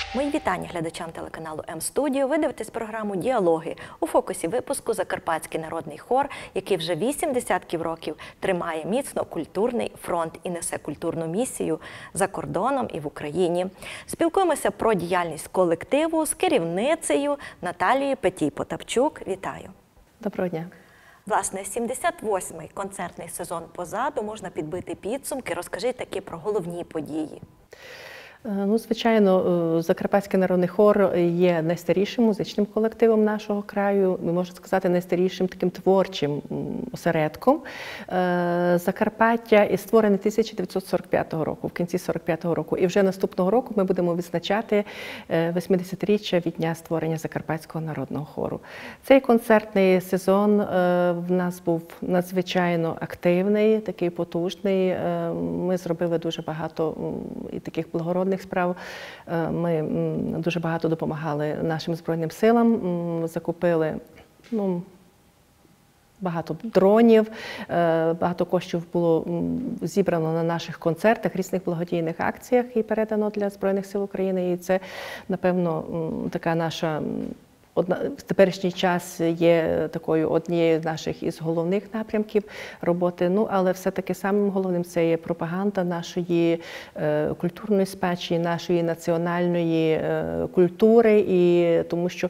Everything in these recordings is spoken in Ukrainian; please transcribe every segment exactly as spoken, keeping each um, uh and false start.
Мої вітання глядачам телеканалу М-студіо. Ви дивитесь програму «Діалоги». У фокусі випуску Закарпатський народний хор, який вже вісім десятків років тримає міцно культурний фронт і несе культурну місію за кордоном і в Україні. Спілкуємося про діяльність колективу з керівницею Наталією Петій-Потапчук. Вітаю. Доброго дня. Власне, сімдесят восьмий концертний сезон позаду, можна підбити підсумки. Розкажіть таки про головні події. Ну, звичайно, Закарпатський народний хор є найстарішим музичним колективом нашого краю, можна сказати, найстарішим таким творчим осередком Закарпаття, і створений тисяча дев'ятсот сорок п'ятого року, в кінці сорок п'ятого року. І вже наступного року ми будемо відзначати восьмидесятиріччя від дня створення Закарпатського народного хору. Цей концертний сезон в нас був надзвичайно активний, такий потужний. Ми зробили дуже багато і таких благородних справ. Ми дуже багато допомагали нашим Збройним силам, закупили ну, багато дронів, багато коштів було зібрано на наших концертах, різних благодійних акціях і передано для Збройних сил України. І це, напевно, така наша Одна, в теперішній час є такою однією з наших із головних напрямків роботи. Ну, але все-таки самим головним це є пропаганда нашої е, культурної спадщини, нашої національної е, культури, і тому що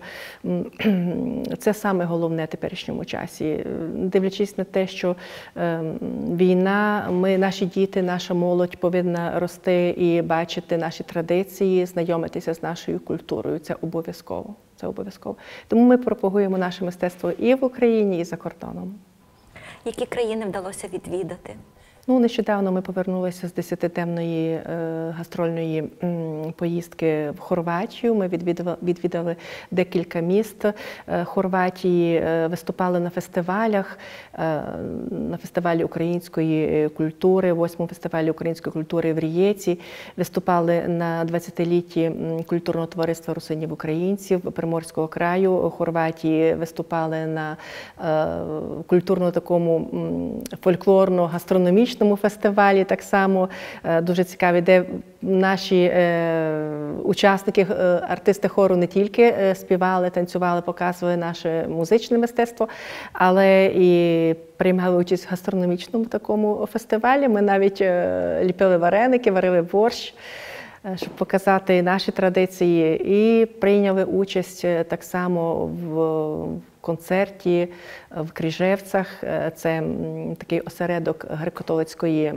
м, це саме головне в теперішньому часі. Дивлячись на те, що е, війна, ми, наші діти, наша молодь повинна рости і бачити наші традиції, знайомитися з нашою культурою. Це обов'язково. Це обов'язково. Тому ми пропагуємо наше мистецтво і в Україні, і за кордоном. Які країни вдалося відвідати? Ну, нещодавно ми повернулися з десятиденної е, гастрольної м, поїздки в Хорватію. Ми відвідали, відвідали декілька міст е, Хорватії, е, виступали на фестивалях, е, на фестивалі української культури, восьмому фестивалі української культури в Рієці, виступали на двадцятилітті культурного товариства русинів українців Приморського краю Хорватії, виступали на е, культурно такому фольклорно-гастрономічному фестивалі, так само дуже цікаві, де наші е, учасники, е, артисти хору не тільки е, співали, танцювали, показували наше музичне мистецтво, але і приймали участь в гастрономічному такому фестивалі. Ми навіть е, ліпили вареники, варили борщ, е, щоб показати наші традиції, і прийняли участь е, так само в концерті в Крижевцях. Це такий осередок греко-католицької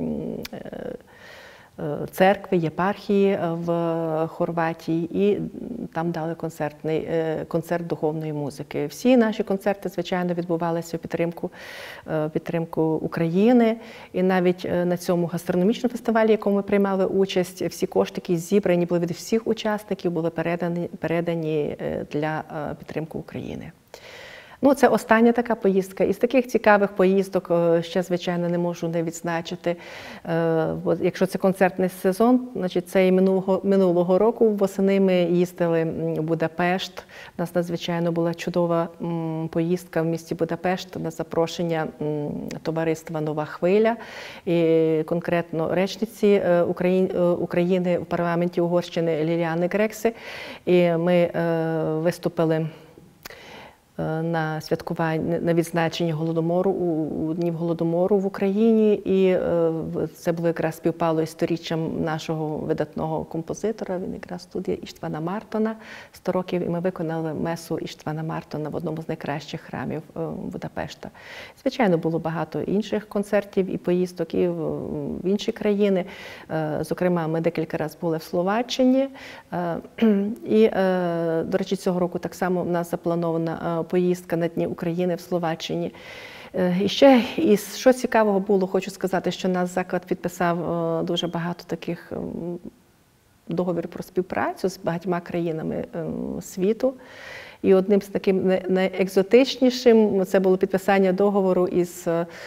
церкви, єпархії в Хорватії, і там дали концертний, концерт духовної музики. Всі наші концерти, звичайно, відбувалися в підтримку, підтримку України. І навіть на цьому гастрономічному фестивалі, в якому ми приймали участь, всі кошти, які зібрані були від всіх учасників, були передані, передані для підтримки України. Ну, це остання така поїздка. Із таких цікавих поїздок ще, звичайно, не можу не відзначити. Якщо це концертний сезон, значить, це і минулого, минулого року восени ми їздили в Будапешт. У нас надзвичайно була чудова поїздка в місті Будапешт на запрошення товариства «Нова хвиля», і конкретно речниці України в парламенті Угорщини Ліліани Грекси. І ми виступили на святкуванні, на відзначенні Голодомору, у Днів Голодомору в Україні, і це було якраз співпало із сторіччям нашого видатного композитора, він якраз тут є, Іштвана Мартона, сто років, і ми виконали месу Іштвана Мартона в одному з найкращих храмів Будапешта. Звичайно, було багато інших концертів і поїздок і в інші країни. Зокрема, ми декілька разів були в Словаччині, і, до речі, цього року так само в нас запланована поїздка на Дні України в Словаччині. І ще, і що цікавого було, хочу сказати, що наш заклад підписав дуже багато таких договорів про співпрацю з багатьма країнами світу. І одним з таким найекзотичнішим це було підписання договору із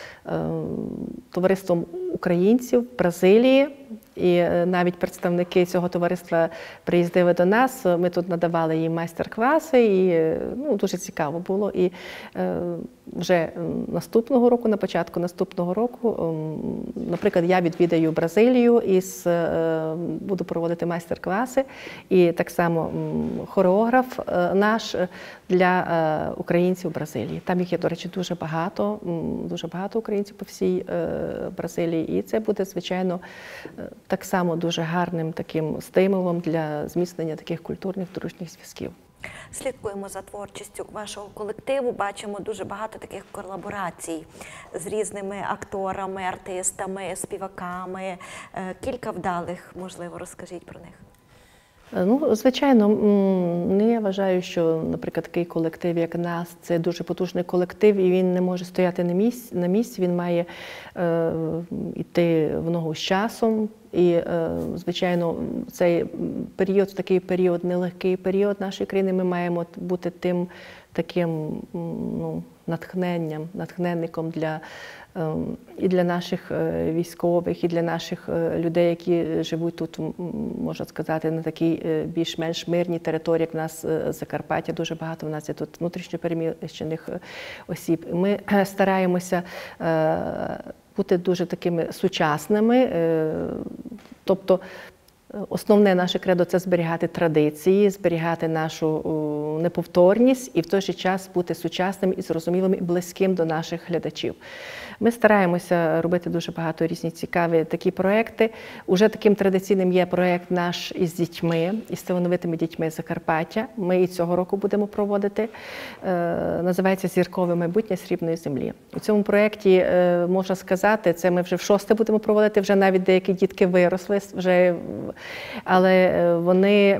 товариством українців в Бразилії. І навіть представники цього товариства приїздили до нас, ми тут надавали їм майстер-класи, і ну, дуже цікаво було. І е, вже наступного року, на початку наступного року, е, наприклад, я відвідаю Бразилію і е, буду проводити майстер-класи. І так само е, хореограф е, наш для е, українців Бразилії. Там їх є, до речі, дуже багато, е, дуже багато українців по всій е, Бразилії. І це буде, звичайно, так само дуже гарним таким стимулом для зміцнення таких культурних, дружніх зв'язків. Слідкуємо за творчістю вашого колективу, бачимо дуже багато таких колаборацій з різними акторами, артистами, співаками. Кілька вдалих, можливо, розкажіть про них. Ну, звичайно, ну, я вважаю, що, наприклад, такий колектив, як нас, це дуже потужний колектив, і він не може стояти на місці, на місці, він має е, йти в ногу з часом. І, е, звичайно, цей період, такий період, нелегкий період нашої країни, ми маємо бути тим таким ну, натхненням, натхненником для і для наших військових, і для наших людей, які живуть тут, можна сказати, на такій більш-менш мирній території, як в нас Закарпаття. Дуже багато в нас є тут внутрішньо переміщених осіб. Ми стараємося бути дуже такими сучасними, тобто основне наше кредо – це зберігати традиції, зберігати нашу неповторність і в той же час бути сучасним і зрозумілим і близьким до наших глядачів. Ми стараємося робити дуже багато різні цікаві такі проекти. Уже таким традиційним є проект наш із дітьми, із талановитими дітьми Закарпаття. Ми і цього року будемо проводити. Називається «Зіркове майбутнє срібної землі». У цьому проекті, можна сказати, це ми вже в шосте будемо проводити, вже навіть деякі дітки виросли, вже, але вони,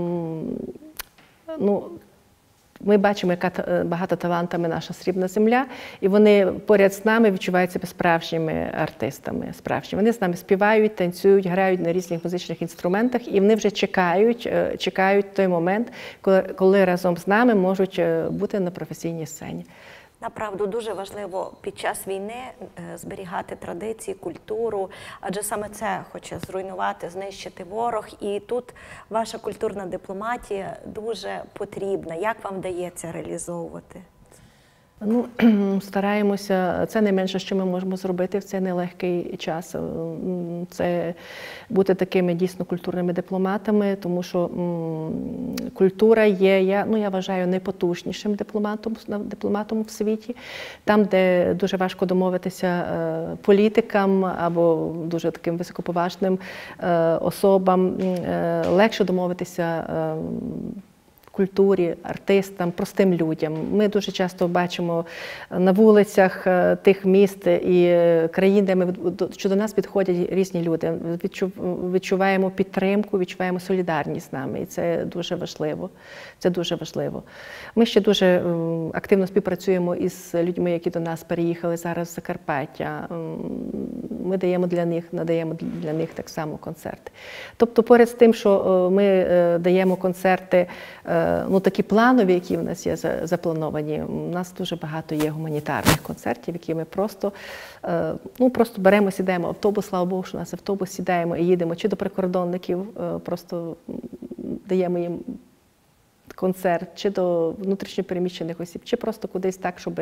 ну, ми бачимо, яка багата талантами наша срібна земля, і вони поряд з нами відчувають себе справжніми артистами. Справжні. Вони з нами співають, танцюють, грають на різних музичних інструментах, і вони вже чекають, чекають той момент, коли, коли разом з нами можуть бути на професійній сцені. Направду, дуже важливо під час війни зберігати традиції, культуру, адже саме це хоче зруйнувати, знищити ворог. І тут ваша культурна дипломатія дуже потрібна. Як вам вдається реалізовувати? Ну, стараємося, це найменше, що ми можемо зробити в цей нелегкий час. Це бути такими дійсно культурними дипломатами, тому що м, культура є, я, ну, я вважаю, найпотужнішим дипломатом, дипломатом в світі. Там, де дуже важко домовитися е, політикам або дуже таким високоповажним е, особам, е, легше домовитися е, культурі, артистам, простим людям. Ми дуже часто бачимо на вулицях тих міст і країн, де ми, що до нас підходять різні люди. Відчуваємо підтримку, відчуваємо солідарність з нами. І це дуже важливо. Це дуже важливо. Ми ще дуже активно співпрацюємо із людьми, які до нас переїхали зараз в Закарпаття. Ми даємо для них, надаємо для них так само концерти. Тобто, поряд з тим, що ми даємо концерти, ну, такі планові, які в нас є заплановані, у нас дуже багато є гуманітарних концертів, які ми просто, ну, просто беремо, сідаємо в автобус, слава Богу, що у нас автобус, сідаємо і їдемо чи до прикордонників, просто даємо їм концерт, чи до внутрішньопереміщених осіб, чи просто кудись так, щоб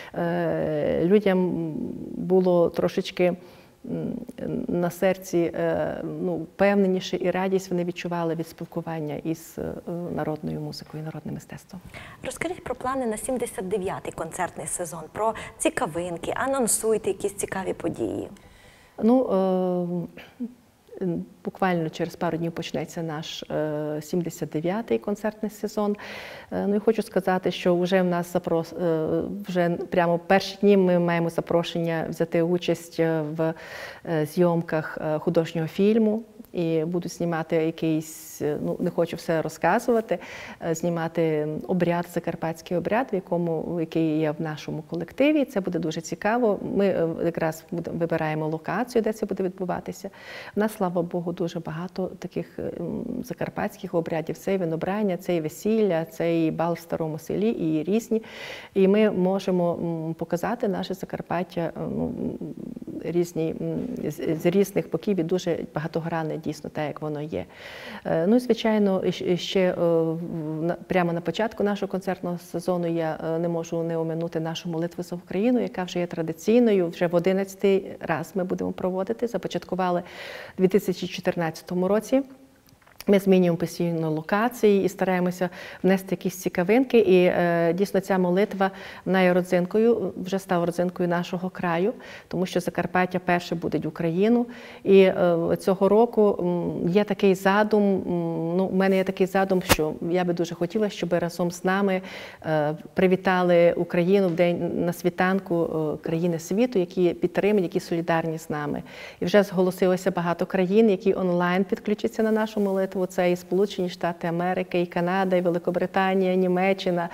людям було трошечки на серці, ну, впевненіше і радість вони відчували від спілкування із народною музикою, народним мистецтвом. Розкажіть про плани на сімдесят дев'ятий концертний сезон, про цікавинки, анонсуйте якісь цікаві події. Ну, буквально через пару днів почнеться наш сімдесят дев'ятий концертний сезон. Ну і хочу сказати, що вже в нас запрос... вже прямо в перші дні ми маємо запрошення взяти участь в зйомках художнього фільму. і будуть знімати якийсь, ну не хочу все розказувати, знімати обряд, закарпатський обряд, в якому, який є в нашому колективі. Це буде дуже цікаво. Ми якраз вибираємо локацію, де це буде відбуватися. У нас, слава Богу, дуже багато таких закарпатських обрядів. Це і винобрання, це і весілля, це і бал в старому селі, і різні. І ми можемо показати наше Закарпаття, ну, різні, з різних боків і дуже багатогранне, дійсно, те, як воно є. Ну і, звичайно, ще прямо на початку нашого концертного сезону я не можу не оминути нашу молитву за Україну, яка вже є традиційною, вже в одинадцятий раз ми будемо проводити. Започаткували у дві тисячі чотирнадцятому році. Ми змінюємо постійно локації і стараємося внести якісь цікавинки. І е, дійсно ця молитва, вона є родзинкою, вже стала родзинкою нашого краю, тому що Закарпаття перше будить Україну. І е, цього року м, є такий задум, м, ну, у мене є такий задум, що я би дуже хотіла, щоб разом з нами е, привітали Україну в день на світанку е, країни світу, які підтримують, які солідарні з нами. І вже зголосилося багато країн, які онлайн підключаться на нашу молитву. Це і Сполучені Штати Америки, і Канада, і Великобританія, Німеччина,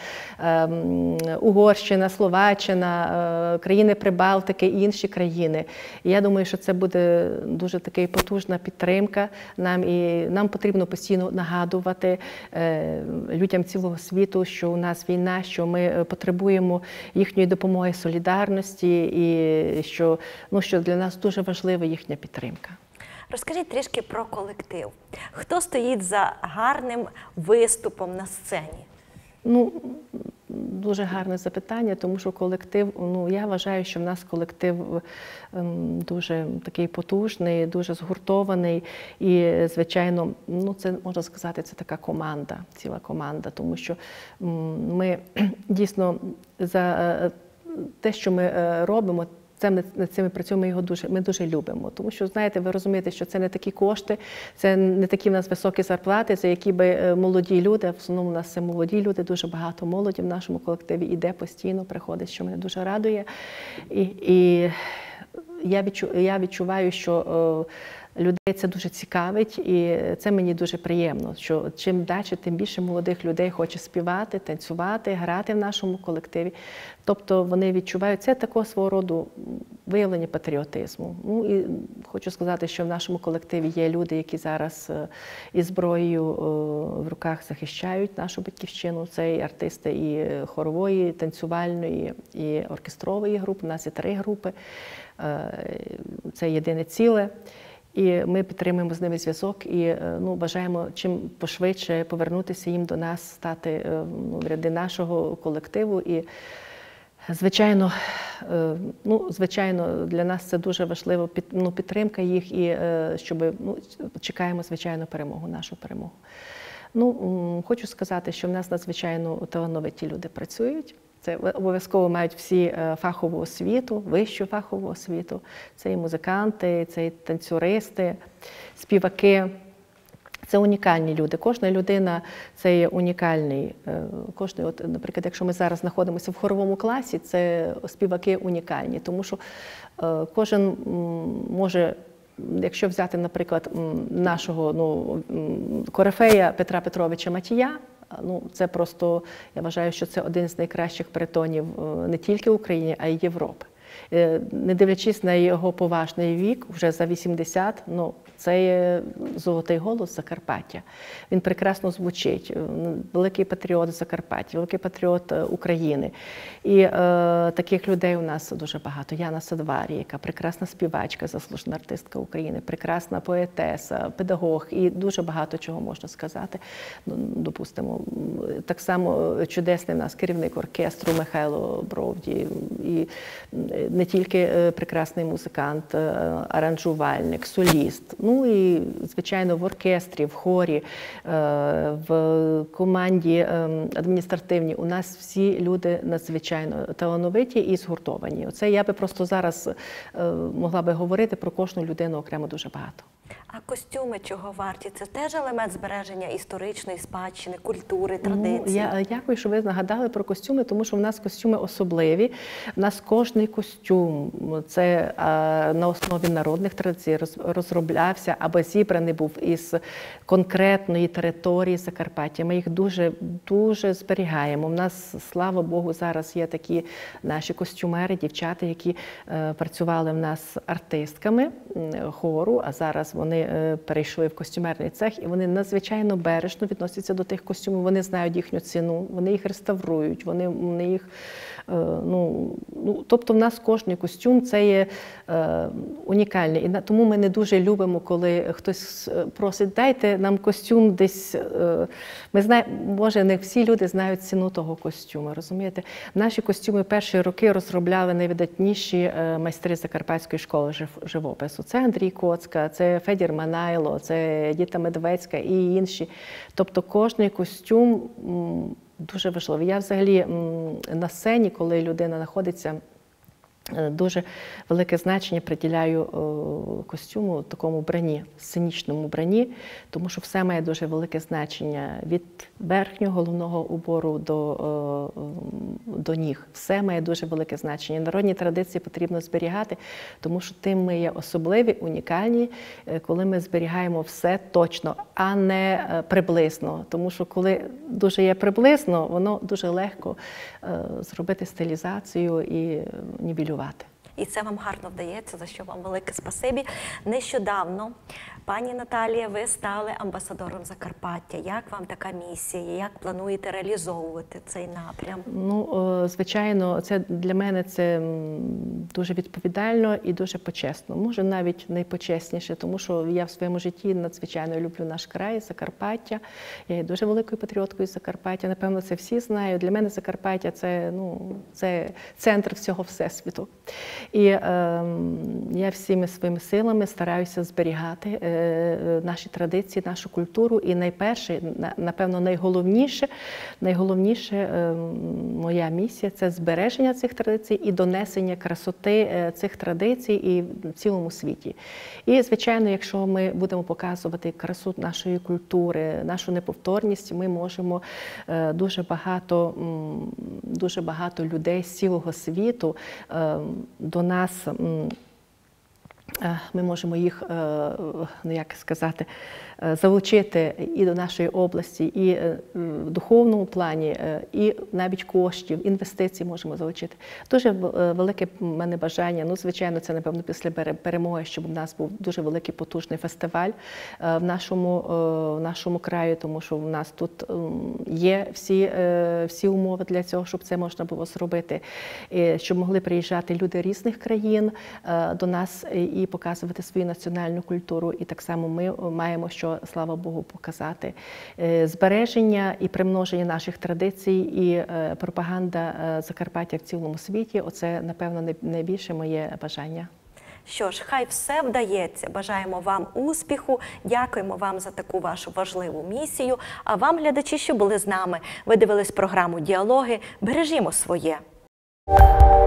Угорщина, Словаччина, країни Прибалтики і інші країни. І я думаю, що це буде дуже така потужна підтримка нам, і нам потрібно постійно нагадувати людям цілого світу, що у нас війна, що ми потребуємо їхньої допомоги, солідарності, і що, ну, що для нас дуже важлива їхня підтримка. Розкажіть трішки про колектив. Хто стоїть за гарним виступом на сцені? Ну, дуже гарне запитання, тому що колектив, ну, я вважаю, що в нас колектив ем, дуже такий потужний, дуже згуртований. І, звичайно, ну, це, можна сказати, це така команда, ціла команда, тому що ем, ми дійсно за е, те, що ми е, робимо, Це ми над цим працюємо, ми його дуже, ми дуже любимо. Тому що, знаєте, ви розумієте, що це не такі кошти, це не такі в нас високі зарплати, за які би молоді люди, в основному у нас це молоді люди, дуже багато молоді в нашому колективі іде постійно, приходить, що мене дуже радує. І, і я, відчу, я відчуваю, що людей це дуже цікавить, і це мені дуже приємно, що чим далі, тим більше молодих людей хоче співати, танцювати, грати в нашому колективі. Тобто вони відчувають, це такого свого роду виявлення патріотизму. Ну і хочу сказати, що в нашому колективі є люди, які зараз із зброєю в руках захищають нашу батьківщину. Це і артисти і хорової, танцювальної, і оркестрової групи. У нас є три групи. Це єдине ціле. І ми підтримуємо з ними зв'язок і, ну, бажаємо чим пошвидше повернутися їм до нас, стати, ну, в ряди нашого колективу. І, звичайно, ну, звичайно, для нас це дуже важливо, під, ну, підтримка їх, і щоб, ну, чекаємо, звичайно, перемогу, нашу перемогу. Ну, хочу сказати, що в нас надзвичайно талановиті люди працюють. Це обов'язково мають всі фахову освіту, вищу фахову освіту. Це і музиканти, це і танцюристи, співаки. Це унікальні люди. Кожна людина – це є унікальний. Кожний, от, наприклад, якщо ми зараз знаходимося в хоровому класі, це співаки унікальні, тому що кожен може, якщо взяти, наприклад, нашого, ну, корифея Петра Петровича Матія, ну, це просто, я вважаю, що це один з найкращих баритонів не тільки України, а й Європи. Не дивлячись на його поважний вік, вже за вісімдесят, ну, це є золотий голос Закарпаття. Він прекрасно звучить, великий патріот Закарпаття, великий патріот України. І е, таких людей у нас дуже багато. Яна Садварі, яка прекрасна співачка, заслужена артистка України, прекрасна поетеса, педагог, і дуже багато чого можна сказати. Допустимо, так само чудесний в нас керівник оркестру Михайло Бровді, і не тільки прекрасний музикант, аранжувальник, соліст. Ну і, звичайно, в оркестрі, в хорі, в команді адміністративній у нас всі люди надзвичайно талановиті і згуртовані. Оце я би просто зараз могла би говорити про кожну людину окремо дуже багато. А костюми чого варті? Це теж елемент збереження історичної спадщини, культури, традицій? Ну, я дякую, що ви нагадали про костюми, тому що в нас костюми особливі. В нас кожний костюм, це а, на основі народних традицій роз, розроблявся або зібраний був із конкретної території Закарпаття. Ми їх дуже, дуже зберігаємо. У нас, слава Богу, зараз є такі наші костюмери, дівчата, які е, працювали в нас артистками хору, а зараз вони перейшли в костюмерний цех, і вони надзвичайно бережно відносяться до тих костюмів, вони знають їхню ціну, вони їх реставрують, вони, вони їх, ну, ну, тобто в нас кожний костюм це є е, унікальний. І на, тому ми не дуже любимо, коли хтось просить, дайте нам костюм десь, е, ми знаємо, може не всі люди знають ціну того костюму, розумієте? Наші костюми перші роки розробляли найвидатніші майстри Закарпатської школи живопису. Це Андрій Коцка, це Федір Манайло, це Діта Медвецька і інші. Тобто кожний костюм дуже важливий. Я взагалі на сцені, коли людина знаходиться, дуже велике значення приділяю костюму, такому вбранні, сценічному вбранні, тому що все має дуже велике значення від верхнього головного убору до, до ніг. Все має дуже велике значення. Народні традиції потрібно зберігати, тому що тим ми є особливі, унікальні, коли ми зберігаємо все точно, а не приблизно. Тому що коли дуже є приблизно, воно дуже легко зробити стилізацію і нівелювати. І це вам гарно вдається, за що вам велике спасибі. Нещодавно, пані Наталія, ви стали амбасадором Закарпаття. Як вам така місія? Як плануєте реалізовувати цей напрям? Ну, звичайно, це для мене це дуже відповідально і дуже почесно. Може, навіть найпочесніше, тому що я в своєму житті надзвичайно люблю наш край, Закарпаття. Я є дуже великою патріоткою Закарпаття. Напевно, це всі знають. Для мене Закарпаття – це, ну, це центр всього Всесвіту. І е, я всіми своїми силами стараюся зберігати е, наші традиції, нашу культуру. І найперше, напевно, найголовніше, найголовніше е, моя місія – це збереження цих традицій і донесення красоти е, цих традицій і в цілому світі. І, звичайно, якщо ми будемо показувати красу нашої культури, нашу неповторність, ми можемо е, дуже багато, дуже багато людей з цілого світу е, до нас, ми можемо їх, ну як сказати, залучити і до нашої області, і в духовному плані, і навіть коштів, інвестицій можемо залучити. Дуже велике в мене бажання, ну, звичайно, це, напевно, після перемоги, щоб у нас був дуже великий потужний фестиваль в нашому, в нашому краї, тому що в нас тут є всі, всі умови для цього, щоб це можна було зробити, щоб могли приїжджати люди різних країн до нас і показувати свою національну культуру. І так само ми маємо, що, слава Богу, показати збереження і примноження наших традицій, і пропаганда Закарпаття в цілому світі. Оце, напевно, найбільше моє бажання. Що ж, хай все вдається. Бажаємо вам успіху, дякуємо вам за таку вашу важливу місію. А вам, глядачі, що були з нами, ви дивились програму «Діалоги». Бережімо своє.